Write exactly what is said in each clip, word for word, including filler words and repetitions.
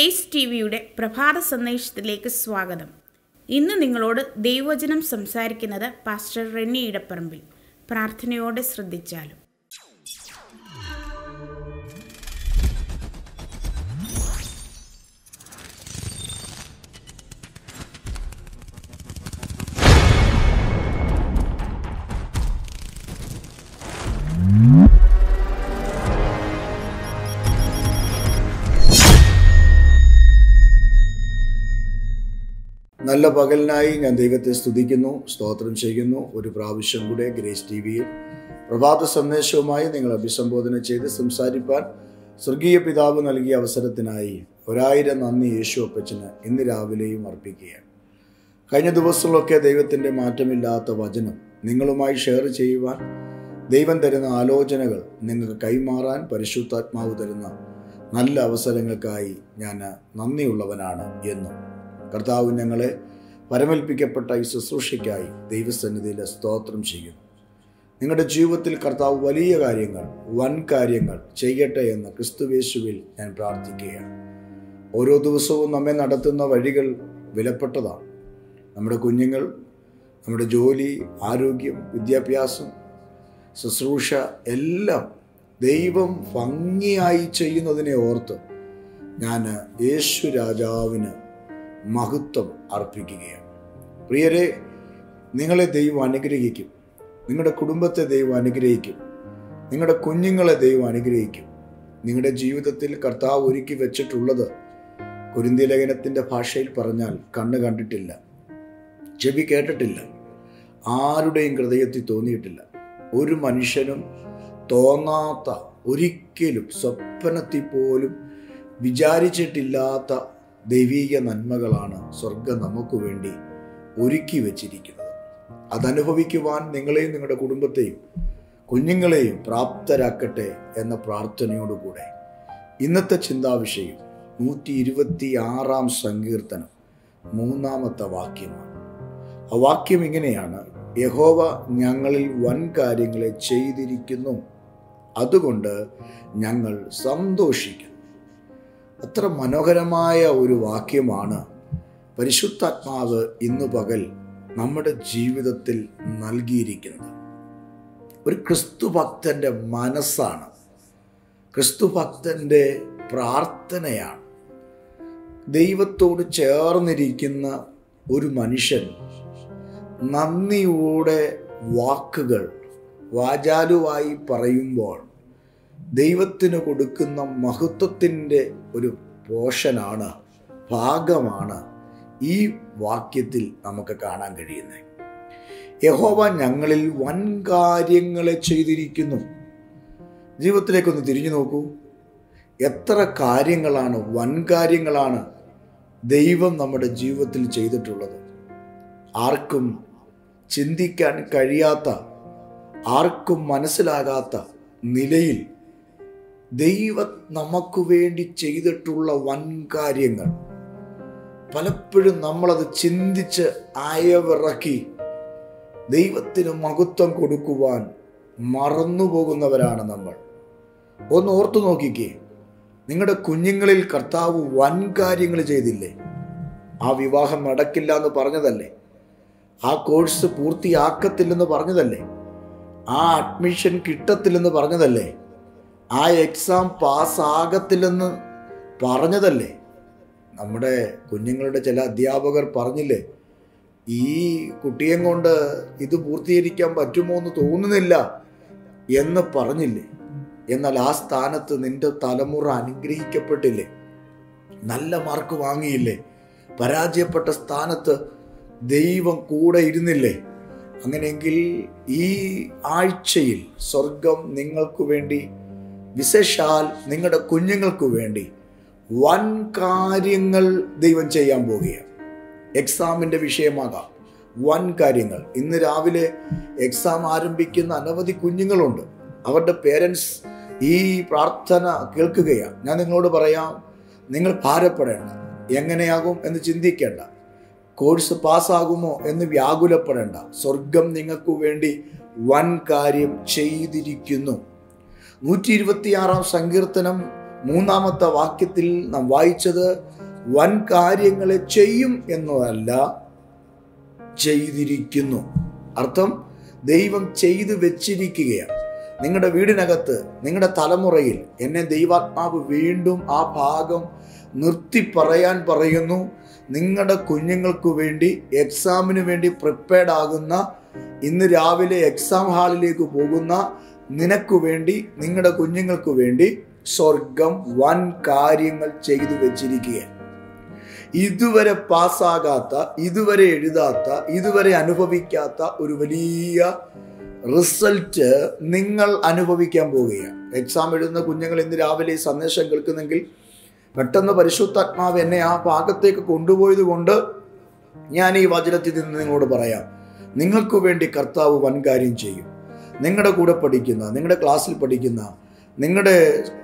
Grace T വിയുടെ പ്രഭാത സന്ദേശത്തിലേക്ക് സ്വാഗതം. ഇന്ന് നിങ്ങളോട് ദൈവവചനം സംസാരിക്കുന്നത് പാസ്റ്റർ റെന്നി ഇടപ്പറമ്പിൽ. പ്രാർത്ഥനയോടെ ശ്രദ്ധിച്ചാലും. നല്ല പകലിനായി ഞാൻ ദൈവത്തെ സ്തുതിക്കുന്നു, സ്തോത്രം ചെയ്യുന്നു. ഒരു പ്രാവശ്യം കൂടെ ഗ്രേസ് ടി വിയിൽ പ്രഭാത സന്ദേശവുമായി നിങ്ങൾ അഭിസംബോധന ചെയ്ത് സംസാരിപ്പാൻ സ്വർഗീയ പിതാവ് നൽകിയ അവസരത്തിനായി ഒരായിരം നന്ദി യേശു അപ്പച്ചന് ഇന്ന് രാവിലെയും അർപ്പിക്കുകയാണ്. കഴിഞ്ഞ ദിവസങ്ങളൊക്കെ ദൈവത്തിൻ്റെ മാറ്റമില്ലാത്ത വചനം നിങ്ങളുമായി ഷെയർ ചെയ്യുവാൻ, ദൈവം തരുന്ന ആലോചനകൾ നിങ്ങൾക്ക് കൈമാറാൻ പരിശുദ്ധാത്മാവ് തരുന്ന നല്ല അവസരങ്ങൾക്കായി ഞാൻ നന്ദിയുള്ളവനാണ് എന്നും. കർത്താവ് ഞങ്ങളെ പരമേൽപ്പിക്കപ്പെട്ട ഈ ശുശ്രൂഷയ്ക്കായി ദൈവസന്നിധിയിൽ സ്തോത്രം ചെയ്യുന്നു. നിങ്ങളുടെ ജീവിതത്തിൽ കർത്താവ് വലിയ കാര്യങ്ങൾ, വൻ കാര്യങ്ങൾ ചെയ്യട്ടെ എന്ന് ക്രിസ്തുവേശുവിൽ ഞാൻ പ്രാർത്ഥിക്കുകയാണ്. ഓരോ ദിവസവും നമ്മെ നടത്തുന്ന വഴികൾ വിലപ്പെട്ടതാണ്. നമ്മുടെ കുഞ്ഞുങ്ങൾ, നമ്മുടെ ജോലി, ആരോഗ്യം, വിദ്യാഭ്യാസം, ശുശ്രൂഷ എല്ലാം ദൈവം ഭംഗിയായി ചെയ്യുന്നതിനെ ഓർത്ത് ഞാൻ യേശു രാജാവിന് മഹത്വം അർപ്പിക്കുകയാണ്. പ്രിയരെ, നിങ്ങളെ ദൈവം അനുഗ്രഹിക്കും. നിങ്ങളുടെ കുടുംബത്തെ ദൈവം അനുഗ്രഹിക്കും. നിങ്ങളുടെ കുഞ്ഞുങ്ങളെ ദൈവം അനുഗ്രഹിക്കും. നിങ്ങളുടെ ജീവിതത്തിൽ കർത്താവ് ഒരുക്കി വെച്ചിട്ടുള്ളത് കൊരിന്ത്യ ലേഖനത്തിൻ്റെ ഭാഷയിൽ പറഞ്ഞാൽ കണ്ണ് കണ്ടിട്ടില്ല, ചെവി കേട്ടിട്ടില്ല, ആരുടെയും ഹൃദയത്തിൽ തോന്നിയിട്ടില്ല. ഒരു മനുഷ്യനും തോന്നാത്ത, ഒരിക്കലും സ്വപ്നത്തിൽ പോലും വിചാരിച്ചിട്ടില്ലാത്ത ദൈവീക നന്മകളാണ് സ്വർഗം നമുക്ക് വേണ്ടി ഒരുക്കി വച്ചിരിക്കുന്നത്. അതനുഭവിക്കുവാൻ നിങ്ങളെയും നിങ്ങളുടെ കുടുംബത്തെയും കുഞ്ഞുങ്ങളെയും പ്രാപ്തരാക്കട്ടെ എന്ന പ്രാർത്ഥനയോടുകൂടെ ഇന്നത്തെ ചിന്താവിഷയം നൂറ്റി ഇരുപത്തി ആറാം സങ്കീർത്തനം മൂന്നാമത്തെ വാക്യമാണ്. ആ വാക്യം ഇങ്ങനെയാണ്: യഹോവ ഞങ്ങളിൽ വൻ കാര്യങ്ങളെ ചെയ്തിരിക്കുന്നു, അതുകൊണ്ട് ഞങ്ങൾ സന്തോഷിക്കുന്നു. അത്ര മനോഹരമായ ഒരു വാക്യമാണ് പരിശുദ്ധാത്മാവ് ഇന്ന് പകൽ നമ്മുടെ ജീവിതത്തിൽ നൽകിയിരിക്കുന്നത്. ഒരു ക്രിസ്തുഭക്തൻ്റെ മനസ്സാണ്, ക്രിസ്തുഭക്തൻ്റെ പ്രാർത്ഥനയാണ്. ദൈവത്തോട് ചേർന്നിരിക്കുന്ന ഒരു മനുഷ്യൻ നന്ദിയോടെ വാക്കുകൾ വാചാലുവായി പറയുമ്പോൾ ദൈവത്തിന് കൊടുക്കുന്ന മഹത്വത്തിൻ്റെ ഒരു പോഷനാണ്, ഭാഗമാണ് ഈ വാക്യത്തിൽ നമുക്ക് കാണാൻ കഴിയുന്നത്. യഹോവ ഞങ്ങളിൽ വൻ കാര്യങ്ങളെ ചെയ്തിരിക്കുന്നു. ജീവിതത്തിലേക്കൊന്ന് തിരിഞ്ഞു നോക്കൂ. എത്ര കാര്യങ്ങളാണ്, വൻ കാര്യങ്ങളാണ് ദൈവം നമ്മുടെ ജീവിതത്തിൽ ചെയ്തിട്ടുള്ളത്. ആർക്കും ചിന്തിക്കാൻ കഴിയാത്ത, ആർക്കും മനസ്സിലാകാത്ത നിലയിൽ ദൈവം നമുക്ക് വേണ്ടി ചെയ്തിട്ടുള്ള വൻ കാര്യങ്ങൾ പലപ്പോഴും നമ്മളത് ചിന്തിച്ച് അയവിറക്കി ദൈവത്തിന് മഹത്വം കൊടുക്കുവാൻ മറന്നുപോകുന്നവരാണ് നമ്മൾ. ഒന്ന് ഓർത്തു നോക്കിക്കേ, നിങ്ങളുടെ കുഞ്ഞുങ്ങളിൽ കർത്താവ് വൻ കാര്യങ്ങൾ ചെയ്തില്ലേ? ആ വിവാഹം നടക്കില്ല എന്ന് പറഞ്ഞതല്ലേ? ആ കോഴ്സ് പൂർത്തിയാക്കത്തില്ലെന്ന് പറഞ്ഞതല്ലേ? ആ അഡ്മിഷൻ കിട്ടത്തില്ലെന്ന് പറഞ്ഞതല്ലേ? ആ എക്സാം പാസ്സാകത്തില്ലെന്ന് പറഞ്ഞതല്ലേ? നമ്മുടെ കുഞ്ഞുങ്ങളുടെ ചില അധ്യാപകർ പറഞ്ഞില്ലേ, ഈ കുട്ടിയെ കൊണ്ട് ഇത് പൂർത്തീകരിക്കാൻ പറ്റുമോ എന്ന് തോന്നുന്നില്ല എന്ന് പറഞ്ഞില്ലേ? എന്നാൽ ആ സ്ഥാനത്ത് നിന്റെ തലമുറ അനുഗ്രഹിക്കപ്പെട്ടില്ലേ? നല്ല മാർക്ക് വാങ്ങിയില്ലേ? പരാജയപ്പെട്ട സ്ഥാനത്ത് ദൈവം കൂടെ ഇരുന്നില്ലേ? അങ്ങനെയെങ്കിൽ ഈ ആഴ്ചയിൽ സ്വർഗം നിങ്ങൾക്ക് വേണ്ടി, വിശേഷാൽ നിങ്ങളുടെ കുഞ്ഞുങ്ങൾക്ക് വേണ്ടി വൻ കാര്യങ്ങൾ ദൈവം ചെയ്യാൻ പോവുകയാണ്. എക്സാമിൻ്റെ വിഷയമാകാം വൻ കാര്യങ്ങൾ. ഇന്ന് രാവിലെ എക്സാം ആരംഭിക്കുന്ന അനവധി കുഞ്ഞുങ്ങളുണ്ട്. അവരുടെ പേരൻസ് ഈ പ്രാർത്ഥന കേൾക്കുകയാണ്. ഞാൻ നിങ്ങളോട് പറയാം, നിങ്ങൾ ഭാരപ്പെടേണ്ട, എങ്ങനെയാകും എന്ന് ചിന്തിക്കേണ്ട, കോഴ്സ് പാസ്സാകുമോ എന്ന് വ്യാകുലപ്പെടേണ്ട. സ്വർഗം നിങ്ങൾക്ക് വേണ്ടി വൻ കാര്യം ചെയ്തിരിക്കുന്നു. നൂറ്റി ഇരുപത്തിയാറാം സങ്കീർത്തനം മൂന്നാമത്തെ വാക്യത്തിൽ നാം വായിച്ചത്, വൻ കാര്യങ്ങളെ ചെയ്യും എന്നതല്ല, ചെയ്തിരിക്കുന്നു. അർത്ഥം ദൈവം ചെയ്തു വെച്ചിരിക്കുകയാണ്. നിങ്ങളുടെ വീടിനകത്ത്, നിങ്ങളുടെ തലമുറയിൽ എന്നെ ദൈവാത്മാവ് വീണ്ടും ആ ഭാഗം നിർത്തി പറയാൻ പറയുന്നു. നിങ്ങളുടെ കുഞ്ഞുങ്ങൾക്ക് വേണ്ടി, എക്സാമിന് വേണ്ടി പ്രിപ്പയർഡ് ആകുന്ന, ഇന്ന് രാവിലെ എക്സാം ഹാളിലേക്ക് പോകുന്ന നിനക്ക് വേണ്ടി, നിങ്ങളുടെ കുഞ്ഞുങ്ങൾക്ക് വേണ്ടി സ്വർഗം വൻ കാര്യങ്ങൾ ചെയ്തു വെച്ചിരിക്കുകയാണ്. ഇതുവരെ പാസ്സാകാത്ത, ഇതുവരെ എഴുതാത്ത, ഇതുവരെ അനുഭവിക്കാത്ത ഒരു വലിയ റിസൾട്ട് നിങ്ങൾ അനുഭവിക്കാൻ പോവുകയാണ്. എക്സാം എഴുതുന്ന കുഞ്ഞുങ്ങൾ ഇന്ന് രാവിലെ ഈ സന്ദേശം കേൾക്കുന്നെങ്കിൽ പെട്ടെന്ന് പരിശുദ്ധാത്മാവ് എന്നെ ആ ഭാഗത്തേക്ക് കൊണ്ടുപോയത് കൊണ്ട് ഞാൻ ഈ വചനത്തിൽ നിന്ന് നിങ്ങളോട് പറയാം, നിങ്ങൾക്ക് വേണ്ടി കർത്താവ് വൻ കാര്യം ചെയ്യും. നിങ്ങളുടെ കൂടെ പഠിക്കുന്ന, നിങ്ങളുടെ ക്ലാസ്സിൽ പഠിക്കുന്ന, നിങ്ങളുടെ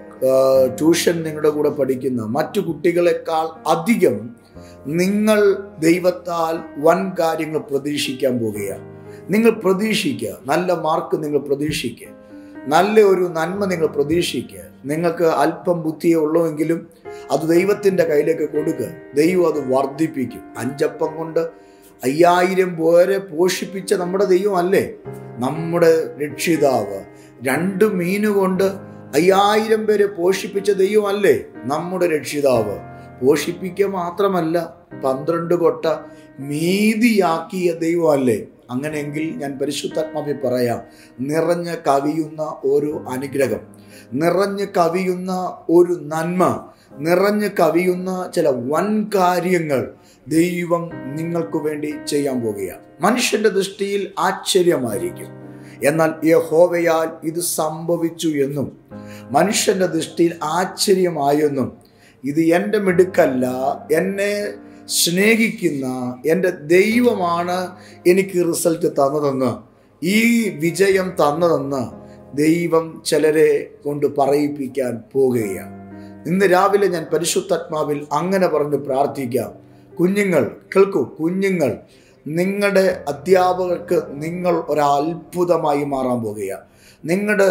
ട്യൂഷൻ നിങ്ങളുടെ കൂടെ പഠിക്കുന്ന മറ്റു കുട്ടികളെക്കാൾ അധികം നിങ്ങൾ ദൈവത്താൽ വൻ കാര്യങ്ങൾ പ്രതീക്ഷിക്കാൻ പോകുകയാണ്. നിങ്ങൾ പ്രതീക്ഷിക്കുക, നല്ല മാർക്ക് നിങ്ങൾ പ്രതീക്ഷിക്കുക, നല്ല ഒരു നന്മ നിങ്ങൾ പ്രതീക്ഷിക്കുക. നിങ്ങൾക്ക് അല്പം ബുദ്ധിയേ ഉള്ളൂവെങ്കിലും അത് ദൈവത്തിൻ്റെ കയ്യിലേക്ക് കൊടുക്കുക. ദൈവം അത് വർദ്ധിപ്പിക്കും. അഞ്ചപ്പം കൊണ്ട് അയ്യായിരം പേരെ പോഷിപ്പിച്ച നമ്മുടെ ദൈവം അല്ലേ നമ്മുടെ രക്ഷിതാവ്? രണ്ട് മീനുകൊണ്ട് അയ്യായിരം പേരെ പോഷിപ്പിച്ച ദൈവമല്ലേ നമ്മുടെ രക്ഷിതാവ്? പോഷിപ്പിക്കുക മാത്രമല്ല, പന്ത്രണ്ട് കൊട്ട മീതിയാക്കിയ ദൈവമല്ലേ? അങ്ങനെയെങ്കിൽ ഞാൻ പരിശുദ്ധാത്മാവിൽ പറയാം, നിറഞ്ഞ് കവിയുന്ന ഒരു അനുഗ്രഹം, നിറഞ്ഞ് കവിയുന്ന ഒരു നന്മ, നിറഞ്ഞ് കവിയുന്ന ചില വൻ കാര്യങ്ങൾ ദൈവം നിങ്ങൾക്ക് വേണ്ടി ചെയ്യാൻ പോകുകയാണ്. മനുഷ്യന്റെ ദൃഷ്ടിയിൽ ആശ്ചര്യമായിരിക്കും, എന്നാൽ യഹോവയാൽ ഇത് സംഭവിച്ചു എന്നും മനുഷ്യന്റെ ദൃഷ്ടിയിൽ ആശ്ചര്യമായെന്നും, ഇത് എൻ്റെ മിടുക്കല്ല, എന്നെ സ്നേഹിക്കുന്ന എൻ്റെ ദൈവമാണ് എനിക്ക് റിസൾട്ട് തന്നതെന്ന്, ഈ വിജയം തന്നതെന്ന് ദൈവം ചിലരെ കൊണ്ട് പറയിപ്പിക്കാൻ പോകുകയാണ്. ഇന്ന് രാവിലെ ഞാൻ പരിശുദ്ധാത്മാവിൽ അങ്ങനെ പറഞ്ഞ് പ്രാർത്ഥിക്കാം. കുഞ്ഞുങ്ങൾ കേൾക്കൂ, കുഞ്ഞുങ്ങൾ, നിങ്ങളുടെ അധ്യാപകർക്ക് നിങ്ങൾ ഒരത്ഭുതമായി മാറാൻ പോകുകയാണ്. നിങ്ങളുടെ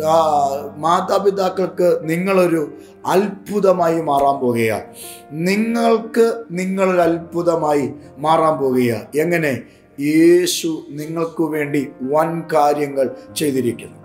മാതാപിതാക്കൾക്ക് നിങ്ങളൊരു അത്ഭുതമായി മാറാൻ പോകുകയാണ്. നിങ്ങൾക്ക് നിങ്ങളൊരു അത്ഭുതമായി മാറാൻ പോകുകയാണ്. എങ്ങനെ? യേശു നിങ്ങൾക്ക് വേണ്ടി വൻ കാര്യങ്ങൾ ചെയ്തിരിക്കുന്നു.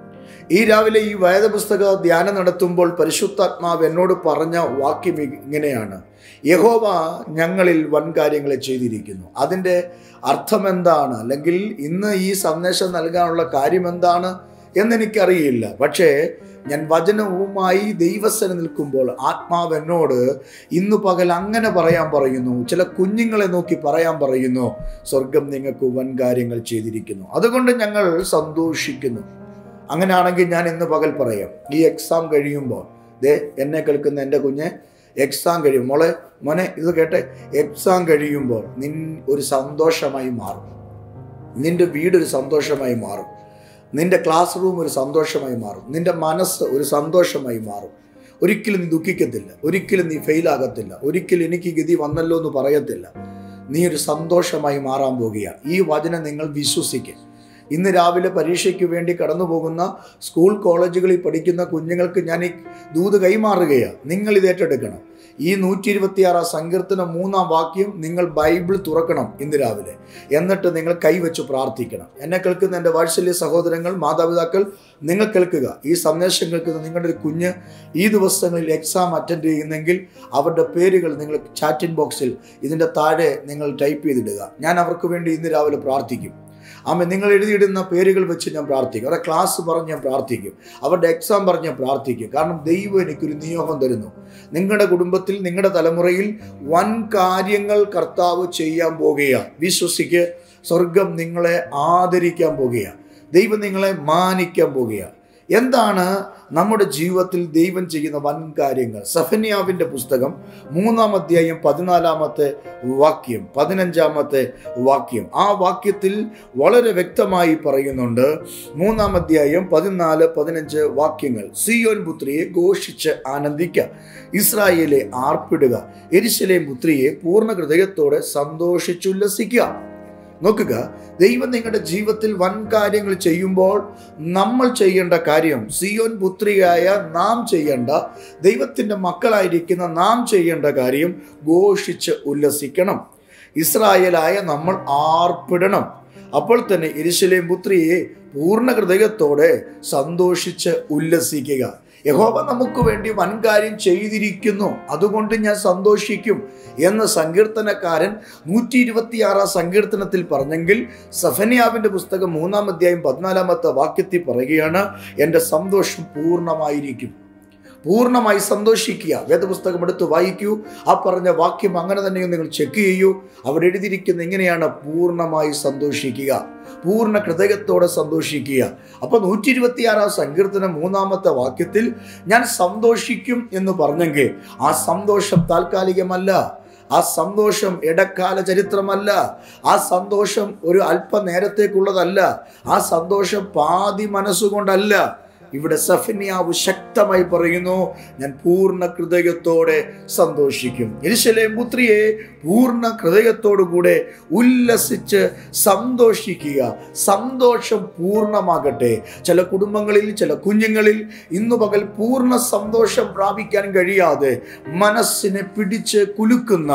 ഈ രാവിലെ ഈ വേദപുസ്തക ധ്യാനം നടത്തുമ്പോൾ പരിശുദ്ധാത്മാവ് എന്നോട് പറഞ്ഞ വാക്യം ഇങ്ങനെയാണ്: യഹോവ ഞങ്ങളിൽ വൻ കാര്യങ്ങളെ ചെയ്തിരിക്കുന്നു. അതിൻ്റെ അർത്ഥം എന്താണ്, അല്ലെങ്കിൽ ഇന്ന് ഈ സന്ദേശം നൽകാനുള്ള കാര്യം എന്താണ് എന്നെനിക്കറിയില്ല. പക്ഷേ ഞാൻ വചനവുമായി ദൈവസന നിൽക്കുമ്പോൾ ആത്മാവ് എന്നോട് ഇന്ന് പകൽ അങ്ങനെ പറയാൻ പറയുന്നു. ചില കുഞ്ഞുങ്ങളെ നോക്കി പറയാൻ പറയുന്നു, സ്വർഗം നിങ്ങൾക്ക് വൻ കാര്യങ്ങൾ ചെയ്തിരിക്കുന്നു. അതുകൊണ്ട് ഞങ്ങൾ സന്തോഷിക്കുന്നു. അങ്ങനെയാണെങ്കിൽ ഞാൻ ഇന്ന് പകൽ പറയാം, ഈ എക്സാം കഴിയുമ്പോൾ, ദേ എന്നെ കേൾക്കുന്ന എൻ്റെ കുഞ്ഞെ, എക്സാം കഴിയും, മോളെ മോനെ ഇത് കേട്ടെ, എക്സാം കഴിയുമ്പോൾ നിൻ ഒരു സന്തോഷമായി മാറും. നിൻ്റെ വീടൊരു സന്തോഷമായി മാറും. നിൻ്റെ ക്ലാസ് റൂം ഒരു സന്തോഷമായി മാറും. നിൻ്റെ മനസ്സ് ഒരു സന്തോഷമായി മാറും. ഒരിക്കലും നീ ദുഃഖിക്കത്തില്ല, ഒരിക്കലും നീ ഫെയിലാകത്തില്ല, ഒരിക്കലും എനിക്ക് ഗതി വന്നല്ലോ എന്ന് പറയത്തില്ല. നീ ഒരു സന്തോഷമായി മാറാൻ പോകുകയാണ്. ഈ വചനം നിങ്ങൾ വിശ്വസിക്കുക. ഇന്ന് രാവിലെ പരീക്ഷയ്ക്ക് വേണ്ടി കടന്നു പോകുന്ന സ്കൂൾ കോളേജുകളിൽ പഠിക്കുന്ന കുഞ്ഞുങ്ങൾക്ക് ഞാൻ ഈ ദൂത് കൈമാറുകയാണ്. നിങ്ങൾ ഇത് ഏറ്റെടുക്കണം. ഈ നൂറ്റി ഇരുപത്തിയാറാം സങ്കീർത്തനം മൂന്നാം വാക്യം നിങ്ങൾ ബൈബിൾ തുറക്കണം ഇന്ന് രാവിലെ. എന്നിട്ട് നിങ്ങൾ കൈവച്ച് പ്രാർത്ഥിക്കണം. എന്നെ കേൾക്കുന്ന എൻ്റെ വാത്സല്യ സഹോദരങ്ങൾ, മാതാപിതാക്കൾ, നിങ്ങൾ കേൾക്കുക. ഈ സന്ദേശം കേൾക്കുന്ന നിങ്ങളുടെ ഒരു കുഞ്ഞ് ഈ ദിവസങ്ങളിൽ എക്സാം അറ്റൻഡ് ചെയ്യുന്നെങ്കിൽ അവരുടെ പേരുകൾ നിങ്ങൾ ചാറ്റിംഗ് ബോക്സിൽ ഇതിൻ്റെ താഴെ നിങ്ങൾ ടൈപ്പ് ചെയ്തിടുക. ഞാൻ അവർക്ക് വേണ്ടി ഇന്ന് രാവിലെ പ്രാർത്ഥിക്കും. ആമേ, നിങ്ങൾ എഴുതിയിടുന്ന പേരുകൾ വെച്ച് ഞാൻ പ്രാർത്ഥിക്കും. അവരുടെ ക്ലാസ് പറഞ്ഞ് ഞാൻ പ്രാർത്ഥിക്കും. അവരുടെ എക്സാം പറഞ്ഞ് ഞാൻ പ്രാർത്ഥിക്കും. കാരണം ദൈവം എനിക്കൊരു നിയോഗം തരുന്നു. നിങ്ങളുടെ കുടുംബത്തിൽ, നിങ്ങളുടെ തലമുറയിൽ വൻ കാര്യങ്ങൾ കർത്താവ് ചെയ്യാൻ പോകുകയാണ്. വിശ്വസിക്ക്. സ്വർഗം നിങ്ങളെ ആദരിക്കാൻ പോകുകയാണ്. ദൈവം നിങ്ങളെ മാനിക്കാൻ പോകുകയാണ്. എന്താണ് നമ്മുടെ ജീവിതത്തിൽ ദൈവം ചെയ്യുന്ന വൻ കാര്യങ്ങൾ? സെഫന്യാവിൻ്റെ പുസ്തകം മൂന്നാം അധ്യായം പതിനാലാമത്തെ വാക്യം, പതിനഞ്ചാമത്തെ വാക്യം. ആ വാക്യത്തിൽ വളരെ വ്യക്തമായി പറയുന്നുണ്ട്. മൂന്നാം അധ്യായം പതിനാല് പതിനഞ്ച് വാക്യങ്ങൾ. സിയോൻ പുത്രിയെ ഘോഷിച്ച് ആനന്ദിക്കുക, ഇസ്രായേലെ ആർപ്പിടുക, യെരൂശലേം പുത്രിയെ പൂർണ്ണ ഹൃദയത്തോടെ സന്തോഷിച്ചുല്ലസിക്കുക. നോക്കുക, ദൈവം നിങ്ങളുടെ ജീവിതത്തിൽ വൻ കാര്യങ്ങൾ ചെയ്യുമ്പോൾ നമ്മൾ ചെയ്യേണ്ട കാര്യം, സിയോൻ പുത്രിയായ നാം ചെയ്യേണ്ട, ദൈവത്തിൻ്റെ മക്കളായിരിക്കുന്ന നാം ചെയ്യേണ്ട കാര്യം ഘോഷിച്ച് ഉല്ലസിക്കണം. ഇസ്രായേലായ നമ്മൾ ആർപ്പിടണം. അപ്പോൾ തന്നെ യെരൂശലേം പുത്രിയെ പൂർണ്ണ ഹൃദയത്തോടെ സന്തോഷിച്ച് ഉല്ലസിക്കുക. യഹോവ നമുക്ക് വേണ്ടി വൻകാര്യം ചെയ്തിരിക്കുന്നു, അതുകൊണ്ട് ഞാൻ സന്തോഷിക്കും എന്ന് സങ്കീർത്തനക്കാരൻ നൂറ്റി ഇരുപത്തിയാറാം സങ്കീർത്തനത്തിൽ പറഞ്ഞെങ്കിൽ സെഫന്യാവിൻ്റെ പുസ്തകം മൂന്നാം അധ്യായം പതിനാലാമത്തെ വാക്യത്തിൽ പറയുകയാണ്, എൻ്റെ സന്തോഷം പൂർണ്ണമായിരിക്കും. പൂർണ്ണമായി സന്തോഷിക്കുക. വേദപുസ്തകം എടുത്ത് വായിക്കൂ. ആ പറഞ്ഞ വാക്യം അങ്ങനെ തന്നെ നിങ്ങൾ ചെക്ക് ചെയ്യൂ. അവിടെ എഴുതിയിരിക്കുന്ന ഇങ്ങനെയാണ്, പൂർണ്ണമായി സന്തോഷിക്കുക, പൂർണ്ണ ഹൃദയത്തോടെ സന്തോഷിക്കുക. അപ്പൊ നൂറ്റി ഇരുപത്തിയാറാം സങ്കീർത്തനം മൂന്നാമത്തെ വാക്യത്തിൽ ഞാൻ സന്തോഷിക്കും എന്ന് പറഞ്ഞെങ്കിൽ ആ സന്തോഷം താൽക്കാലികമല്ല, ആ സന്തോഷം ഇടക്കാല ചരിത്രമല്ല, ആ സന്തോഷം ഒരു അല്പനേരത്തേക്കുള്ളതല്ല, ആ സന്തോഷം പാതി മനസ്സുകൊണ്ടല്ല. ഇവിടെ സെഫന്യാവ് ശക്തമായി പറയുന്നു, ഞാൻ പൂർണ്ണ ഹൃദയത്തോടെ സന്തോഷിക്കും. യെരൂശലേം പുത്രിയെ പൂർണ്ണ ഹൃദയത്തോടുകൂടെ ഉല്ലസിച്ച് സന്തോഷിക്കുക. സന്തോഷം പൂർണ്ണമാകട്ടെ. ചില കുടുംബങ്ങളിൽ, ചില കുഞ്ഞുങ്ങളിൽ ഇന്നു പകൽ പൂർണ്ണ സന്തോഷം പ്രാപിക്കാൻ കഴിയാതെ മനസ്സിനെ പിടിച്ച് കുലുക്കുന്ന,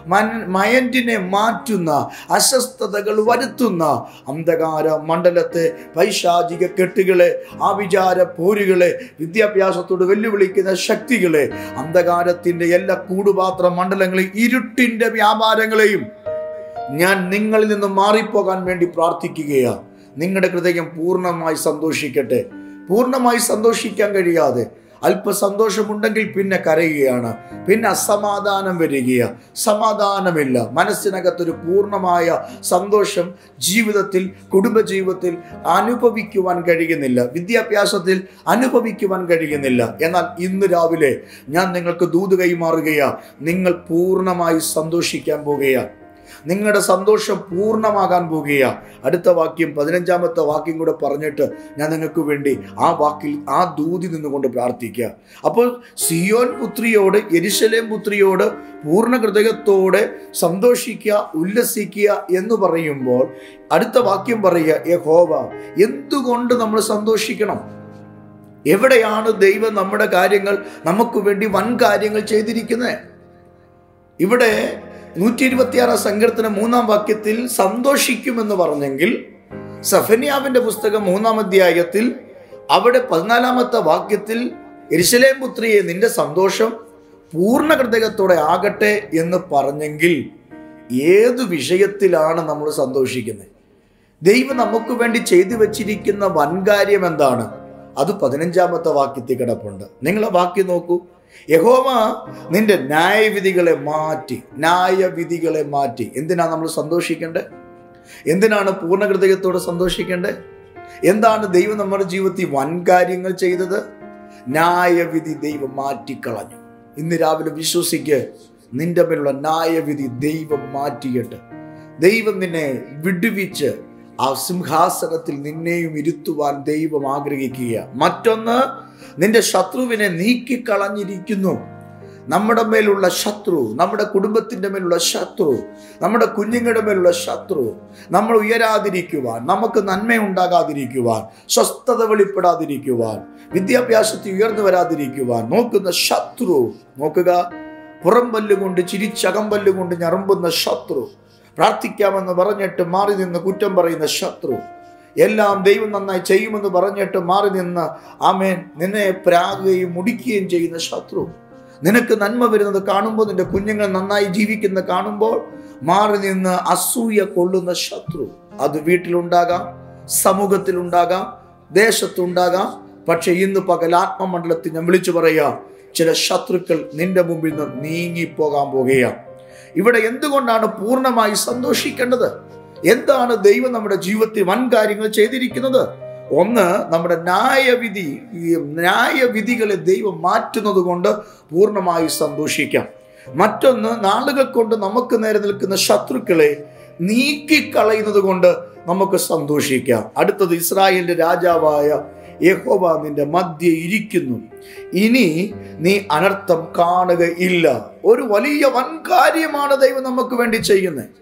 മൈൻഡിനെ മാറ്റുന്ന, അസ്വസ്ഥതകൾ വരുത്തുന്ന അന്ധകാര മണ്ഡലത്തെ, പൈശാചിക കെട്ടുകളെ, ആ വിചാര പോരുകളെ, വിദ്യാഭ്യാസത്തോട് വെല്ലുവിളിക്കുന്ന ശക്തികളെ, അന്ധകാരത്തിന്റെ എല്ലാ കൂടുപാത്ര മണ്ഡലങ്ങളെയും ഇരുട്ടിന്റെ വ്യാപാരങ്ങളെയും ഞാൻ നിങ്ങളിൽ നിന്ന് മാറിപ്പോകാൻ വേണ്ടി പ്രാർത്ഥിക്കുകയാണ്. നിങ്ങളുടെ ഹൃദയം പൂർണ്ണമായി സന്തോഷിക്കട്ടെ. പൂർണ്ണമായി സന്തോഷിക്കാൻ കഴിയാതെ അല്പസന്തോഷമുണ്ടെങ്കിൽ പിന്നെ കരയുകയാണ്, പിന്നെ അസമാധാനം വരികയാണ്, സമാധാനമില്ല. മനസ്സിനകത്തൊരു പൂർണ്ണമായ സന്തോഷം ജീവിതത്തിൽ, കുടുംബജീവിതത്തിൽ അനുഭവിക്കുവാൻ കഴിയുന്നില്ല, വിദ്യാഭ്യാസത്തിൽ അനുഭവിക്കുവാൻ കഴിയുന്നില്ല. എന്നാൽ ഇന്ന് രാവിലെ ഞാൻ നിങ്ങൾക്ക് ദൂത് കൈമാറുകയാണ്, നിങ്ങൾ പൂർണ്ണമായി സന്തോഷിക്കാൻ പോകുകയാണ്. നിങ്ങളുടെ സന്തോഷം പൂർണ്ണമാകാൻ പോകുകയാണ്. അടുത്ത വാക്യം, പതിനഞ്ചാമത്തെ വാക്യം കൂടെ പറഞ്ഞിട്ട് ഞാൻ നിങ്ങൾക്ക് വേണ്ടി ആ വാക്കിൽ, ആ ദൂതി നിന്നുകൊണ്ട് പ്രാർത്ഥിക്കുക. അപ്പോൾ സിയോൻ പുത്രിയോട്, യെരൂശലേം പുത്രിയോട് പൂർണ്ണ ഹൃദയത്തോടെ സന്തോഷിക്കുക, ഉല്ലസിക്കുക എന്ന് പറയുമ്പോൾ അടുത്ത വാക്യം പറയുക, യഹോവ എന്തുകൊണ്ട് നമ്മൾ സന്തോഷിക്കണം? എവിടെയാണ് ദൈവം നമ്മുടെ കാര്യങ്ങൾ, നമുക്ക് വേണ്ടി വൻ കാര്യങ്ങൾ ചെയ്തിരിക്കുന്നത്? ഇവിടെ നൂറ്റി ഇരുപത്തിയാറാം സങ്കീർത്തനം മൂന്നാം വാക്യത്തിൽ സന്തോഷിക്കുമെന്ന് പറഞ്ഞെങ്കിൽ, സെഫന്യാവിന്റെ പുസ്തകം മൂന്നാം അധ്യായത്തിൽ അവിടെ പതിനാലാമത്തെ വാക്യത്തിൽ യെരൂശലേം പുത്രിയെ നിന്റെ സന്തോഷം പൂർണ്ണ ഹൃദയത്തോടെ ആകട്ടെ എന്ന് പറഞ്ഞെങ്കിൽ ഏതു വിഷയത്തിലാണ് നമ്മൾ സന്തോഷിക്കുന്നത്? ദൈവം നമുക്ക് വേണ്ടി ചെയ്തു വെച്ചിരിക്കുന്ന വൻകാര്യം എന്താണ്? അത് പതിനഞ്ചാമത്തെ വാക്യത്തിൽ കിടപ്പുണ്ട്. നിങ്ങൾ ആ വാക്യം നോക്കൂ. യഹോവ നിന്റെ ന്യായവിധികളെ മാറ്റി, ന്യായവിധികളെ മാറ്റി. എന്തിനാണ് നമ്മൾ സന്തോഷിക്കേണ്ടത്? എന്തിനാണ് പൂർണ്ണ ഹൃദയത്തോടെ സന്തോഷിക്കേണ്ടത്? എന്താണ് ദൈവം നമ്മുടെ ജീവിതത്തിൽ വൻകാര്യങ്ങൾ ചെയ്തത്? ന്യായവിധി ദൈവം മാറ്റിക്കളഞ്ഞു. ഇന്ന് രാവിലെ വിശ്വസിക്ക്, നിന്റെ മേലുള്ള ന്യായവിധി ദൈവം മാറ്റിയിട്ട് ദൈവം നിന്നെ വിടുവിച്ച് ആ സിംഹാസനത്തിൽ നിന്നെയും ഇരുത്തുവാൻ ദൈവം ആഗ്രഹിക്കുക. മറ്റൊന്ന്, നിന്റെ ശത്രുവിനെ നീക്കിക്കളഞ്ഞിരിക്കുന്നു. നമ്മുടെ മേലുള്ള ശത്രു, നമ്മുടെ കുടുംബത്തിൻ്റെ മേലുള്ള ശത്രു, നമ്മുടെ കുഞ്ഞുങ്ങളുടെ മേലുള്ള ശത്രു, നമ്മൾ ഉയരാതിരിക്കുവാൻ, നമുക്ക് നന്മയുണ്ടാകാതിരിക്കുവാൻ, സ്വസ്ഥത വെളിപ്പെടാതിരിക്കുവാൻ, വിദ്യാഭ്യാസത്തിൽ ഉയർന്നു വരാതിരിക്കുവാൻ നോക്കുന്ന ശത്രു. നോക്കുക, പുറംപല്ലുകൊണ്ട്, ചിരിച്ചകമ്പല്ലുകൊണ്ട് ഞറുമ്പുന്ന ശത്രു, പ്രാർത്ഥിക്കാമെന്ന് പറഞ്ഞിട്ട് മാറി നിന്ന് കുറ്റം പറയുന്ന ശത്രു, എല്ലാം ദൈവം നന്നായി ചെയ്യുമെന്ന് പറഞ്ഞിട്ട് മാറി നിന്ന് ആമേൻ നിന്നെ പ്രാകുകയും മുടിക്കുകയും ചെയ്യുന്ന ശത്രു, നിനക്ക് നന്മ വരുന്നത് കാണുമ്പോൾ, നിന്റെ കുഞ്ഞുങ്ങൾ നന്നായി ജീവിക്കുന്ന കാണുമ്പോൾ മാറി നിന്ന് അസൂയ കൊള്ളുന്ന ശത്രു. അത് വീട്ടിലുണ്ടാകാം, സമൂഹത്തിലുണ്ടാകാം, ദേശത്തുണ്ടാകാം. പക്ഷെ ഇന്ന് പകൽ ആത്മമണ്ഡലത്തിൽ ഞാൻ വിളിച്ചു പറയാം, ചില ശത്രുക്കൾ നിന്റെ മുമ്പിൽ നിന്ന് നീങ്ങിപ്പോകാൻ പോകുകയാണ്. ഇവിടെ എന്തുകൊണ്ടാണ് പൂർണ്ണമായി സന്തോഷിക്കേണ്ടത്? എന്താണ് ദൈവം നമ്മുടെ ജീവിതത്തിൽ വൻ കാര്യങ്ങൾ ചെയ്തിരിക്കുന്നത്? ഒന്ന്, നമ്മുടെ ന്യായവിധി, ഈ ന്യായവിധികളെ ദൈവം മാറ്റുന്നത് കൊണ്ട് പൂർണ്ണമായി സന്തോഷിക്കാം. മറ്റൊന്ന്, നാളുകൾ കൊണ്ട് നമുക്ക് നേരെ നിൽക്കുന്ന ശത്രുക്കളെ നീക്കിക്കളയുന്നത് കൊണ്ട് നമുക്ക് സന്തോഷിക്കാം. അടുത്തത്, ഇസ്രായേലിന്റെ രാജാവായ യഹോവ നിന്റെ മധ്യേ ഇരിക്കുന്നു, ഇനി നീ അനർത്ഥം കാണുകയില്ല. ഒരു വലിയ വൻ കാര്യമാണ് ദൈവം നമുക്ക് വേണ്ടി ചെയ്യുന്നത്.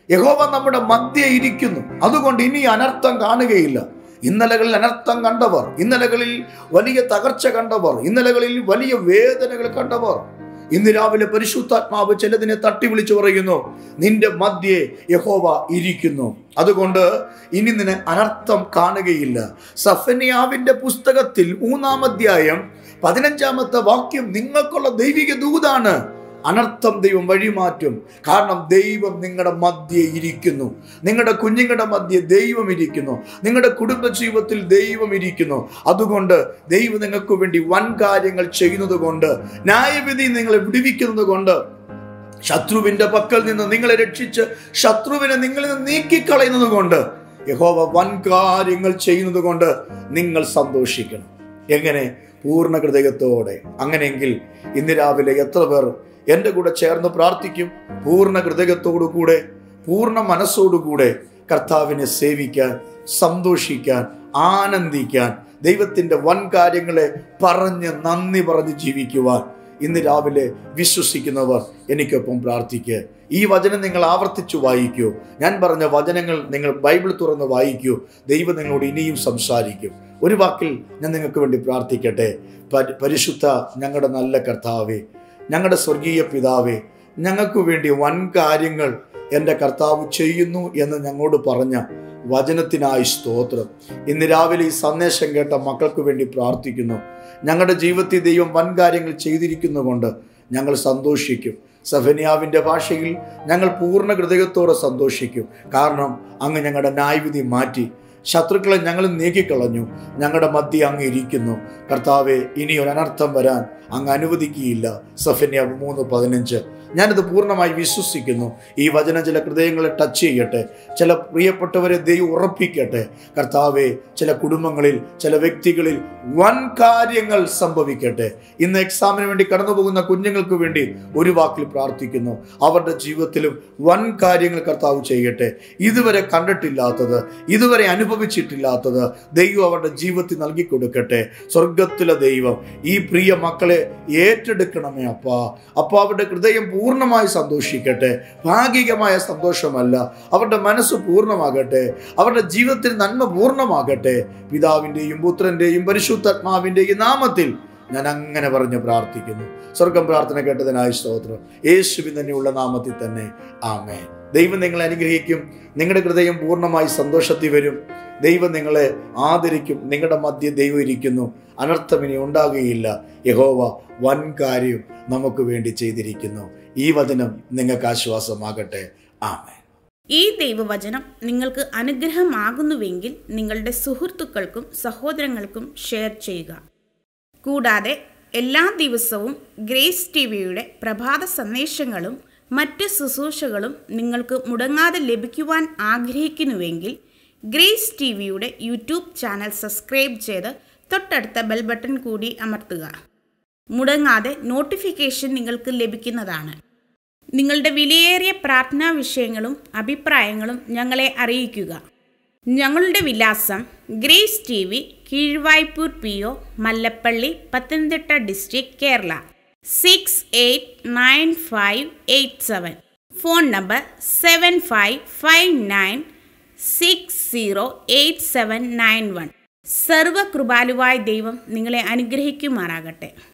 യഹോവ നമ്മുടെ മധ്യേ ഇരിക്കുന്നു. അതുകൊണ്ട് ഇനി അനർത്ഥം കാണുകയില്ല. ഇന്നലകളിൽ അനർത്ഥം കണ്ടവർ, ഇന്നലകളിൽ വലിയ തകർച്ച കണ്ടവർ, ഇന്നലകളിൽ വലിയ വേദനകൾ കണ്ടവർ, ഇന്ന് രാവിലെ പരിശുദ്ധാത്മാവ് ചിലതിനെ തട്ടി വിളിച്ചു പറയുന്നു, നിന്റെ മധ്യേ യഹോവ ഇരിക്കുന്നു. അതുകൊണ്ട് ഇനി നിന്നെ അനർത്ഥം കാണുകയില്ല. സഫന്യാവിന്റെ പുസ്തകത്തിൽ മൂന്നാം അധ്യായം പതിനഞ്ചാമത്തെ വാക്യം നിങ്ങൾക്കുള്ള ദൈവിക ദൂതാണ്. അനർത്ഥം ദൈവം വഴിമാറ്റും. കാരണം ദൈവം നിങ്ങളുടെ മധ്യേ ഇരിക്കുന്നു. നിങ്ങളുടെ കുഞ്ഞുങ്ങളുടെ മധ്യേ ദൈവം ഇരിക്കുന്നു. നിങ്ങളുടെ കുടുംബജീവിതത്തിൽ ദൈവം ഇരിക്കുന്നു. അതുകൊണ്ട് ദൈവം നിങ്ങൾക്ക് വേണ്ടി വൻ കാര്യങ്ങൾ ചെയ്യുന്നത് കൊണ്ട്, ന്യായവിധി നിങ്ങളെ വിടുവിക്കുന്നത് കൊണ്ട്, ശത്രുവിന്റെ പക്കൽ നിന്ന് നിങ്ങളെ രക്ഷിച്ച് ശത്രുവിനെ നിങ്ങളിൽ നിന്ന് നീക്കിക്കളയുന്നത് കൊണ്ട്, യഹോവ വൻ കാര്യങ്ങൾ ചെയ്യുന്നത് കൊണ്ട് നിങ്ങൾ സന്തോഷിക്കണം. എങ്ങനെ? പൂർണ്ണ ഹൃദയത്തോടെ. അങ്ങനെയെങ്കിൽ ഇന്ന് രാവിലെ എത്ര പേർ എൻ്റെ കൂടെ ചേർന്ന് പ്രാർത്ഥിക്കും? പൂർണ്ണ ഹൃദയത്തോടു കൂടെ, പൂർണ്ണ മനസ്സോടുകൂടെ കർത്താവിനെ സേവിക്കാൻ, സന്തോഷിക്കാൻ, ആനന്ദിക്കാൻ, ദൈവത്തിൻ്റെ വൻ കാര്യങ്ങളെ പറഞ്ഞ് നന്ദി പറഞ്ഞ് ജീവിക്കുവാൻ ഇന്ന് രാവിലെ വിശ്വസിക്കുന്നവർ എനിക്കൊപ്പം പ്രാർത്ഥിക്കുക. ഈ വചനം നിങ്ങൾ ആവർത്തിച്ചു വായിക്കൂ. ഞാൻ പറഞ്ഞ വചനങ്ങൾ നിങ്ങൾ ബൈബിൾ തുറന്ന് വായിക്കൂ. ദൈവം നിങ്ങളോട് ഇനിയും സംസാരിക്കും. ഒരു വാക്കിൽ ഞാൻ നിങ്ങൾക്ക് വേണ്ടി പ്രാർത്ഥിക്കട്ടെ. പരിശുദ്ധ ഞങ്ങളുടെ നല്ല കർത്താവേ, ഞങ്ങളുടെ സ്വർഗീയ പിതാവേ, ഞങ്ങൾക്ക് വേണ്ടി വൻ കാര്യങ്ങൾ എൻ്റെ കർത്താവ് ചെയ്യുന്നു എന്ന് ഞങ്ങളോട് പറഞ്ഞ വചനത്തിനായി സ്തോത്രം. ഇന്ന് രാവിലെ ഈ സന്ദേശം കേട്ട മക്കൾക്ക് വേണ്ടി പ്രാർത്ഥിക്കുന്നു. ഞങ്ങളുടെ ജീവിതത്തിൽ ദൈവം വൻ കാര്യങ്ങൾ ചെയ്തിരിക്കുന്നതുകൊണ്ട് ഞങ്ങൾ സന്തോഷിക്കും. സഫന്യാവിൻ്റെ ഭാഷയിൽ ഞങ്ങൾ പൂർണ്ണ ഹൃദയത്തോടെ സന്തോഷിക്കും. കാരണം അങ്ങ് ഞങ്ങളുടെ ന്യായവിധി മാറ്റി, ശത്രുക്കളെ ഞങ്ങൾ നീക്കിക്കളഞ്ഞു. ഞങ്ങളുടെ മധ്യ അങ്ങ് ഇരിക്കുന്നു. കർത്താവെ, ഇനി ഒരു അനർത്ഥം വരാൻ അങ്ങ് അനുവദിക്കുകയില്ല. സഫന്യാവ് മൂന്ന് പതിനഞ്ച്. ഞാനിത് പൂർണ്ണമായി വിശ്വസിക്കുന്നു. ഈ വചനം ചില ഹൃദയങ്ങളെ ടച്ച് ചെയ്യട്ടെ. ചില പ്രിയപ്പെട്ടവരെ ദൈവം ഉറപ്പിക്കട്ടെ. കർത്താവെ, ചില കുടുംബങ്ങളിൽ, ചില വ്യക്തികളിൽ വൻ കാര്യങ്ങൾ സംഭവിക്കട്ടെ. ഇന്ന് എക്സാമിന് വേണ്ടി കടന്നു പോകുന്ന കുഞ്ഞുങ്ങൾക്ക് വേണ്ടി ഒരു വാക്കിൽ പ്രാർത്ഥിക്കുന്നു. അവരുടെ ജീവിതത്തിലും വൻ കാര്യങ്ങൾ കർത്താവ് ചെയ്യട്ടെ. ഇതുവരെ കണ്ടിട്ടില്ലാത്തത്, ഇതുവരെ അനുഭവിച്ചിട്ടില്ലാത്തത് ദൈവം അവരുടെ ജീവിതത്തിൽ നൽകി കൊടുക്കട്ടെ. സ്വർഗത്തിലെ ദൈവം ഈ പ്രിയ മക്കളെ ഏറ്റെടുക്കണമേ അപ്പാ. അപ്പ അവരുടെ ഹൃദയം പൂർണ്ണമായി സന്തോഷിക്കട്ടെ. ഭാഗികമായ സന്തോഷമല്ല, അവരുടെ മനസ്സ് പൂർണ്ണമാകട്ടെ. അവരുടെ ജീവിതത്തിൽ നന്മ പൂർണ്ണമാകട്ടെ. പിതാവിൻ്റെയും പുത്രൻ്റെയും പരിശുദ്ധാത്മാവിൻ്റെയും നാമത്തിൽ ഞാൻ അങ്ങനെ പറഞ്ഞ് പ്രാർത്ഥിക്കുന്നു. സ്വർഗം പ്രാർത്ഥന കേട്ടതിനായി സ്തോത്രം. യേശുവിൻ തന്നെയുള്ള നാമത്തിൽ തന്നെ ആമേൻ. ദൈവം നിങ്ങളെ അനുഗ്രഹിക്കും. നിങ്ങളുടെ ഹൃദയം പൂർണ്ണമായി സന്തോഷത്തിൽ വരും. ദൈവം നിങ്ങളെ ആദരിക്കും. നിങ്ങളുടെ മധ്യ ദൈവം ഇരിക്കുന്നു. അനർത്ഥം ഇനി ഉണ്ടാകുകയില്ല. യഹോവ വൻ കാര്യം നമുക്ക് വേണ്ടി ചെയ്തിരിക്കുന്നു. ഈ വചനം നിങ്ങൾക്ക് ആശ്വാസമാകട്ടെ. ആമേൻ. ഈ ദൈവവചനം നിങ്ങൾക്ക് അനുഗ്രഹമാകുന്നുവെങ്കിൽ നിങ്ങളുടെ സുഹൃത്തുക്കൾക്കും സഹോദരങ്ങൾക്കും ഷെയർ ചെയ്യുക. കൂടാതെ എല്ലാ ദിവസവും ഗ്രേസ് ടി വിയുടെ പ്രഭാത സന്ദേശങ്ങളും മറ്റ് ശുശ്രൂഷകളും നിങ്ങൾക്ക് മുടങ്ങാതെ ലഭിക്കുവാൻ ആഗ്രഹിക്കുന്നുവെങ്കിൽ ഗ്രേസ് ടി വിയുടെ യൂട്യൂബ് ചാനൽ സബ്സ്ക്രൈബ് ചെയ്ത് തൊട്ടടുത്ത ബെൽ ബട്ടൺ കൂടി അമർത്തുക. മുടങ്ങാതെ നോട്ടിഫിക്കേഷൻ നിങ്ങൾക്ക് ലഭിക്കുന്നതാണ്. നിങ്ങളുടെ വിലയേറിയ പ്രാർത്ഥനാ വിഷയങ്ങളും അഭിപ്രായങ്ങളും ഞങ്ങളെ അറിയിക്കുക. ഞങ്ങളുടെ വിലാസം Grace T V, Keezhvaipur P O, Mallappally, Pathanamthitta district, Kerala six eight nine five eight seven. Phone number seven five five nine six zero eight seven nine one. സർവകൃപാലുവായ ദൈവം നിങ്ങളെ അനുഗ്രഹിക്കുമാറാകട്ടെ.